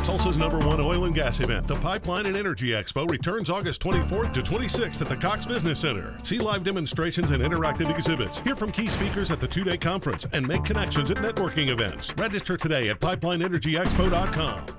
Tulsa's #1 oil and gas event, the Pipeline and Energy Expo, returns August 24th to 26th at the Cox Business Center. See live demonstrations and interactive exhibits. Hear from key speakers at the two-day conference and make connections at networking events. Register today at pipelineenergyexpo.com.